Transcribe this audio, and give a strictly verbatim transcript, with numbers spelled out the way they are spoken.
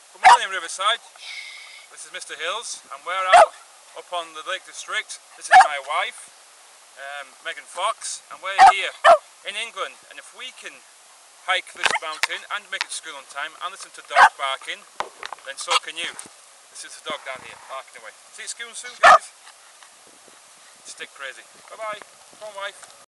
Good morning, Riverside. This is Mister Hills, and we're out up on the Lake District. This is my wife, um, Megan Fox, and we're here in England. And if we can hike this mountain and make it to school on time and listen to dogs barking, then so can you. This is the dog down here, barking away. See you at school soon, guys. Stick crazy. Bye bye. Come on, wife.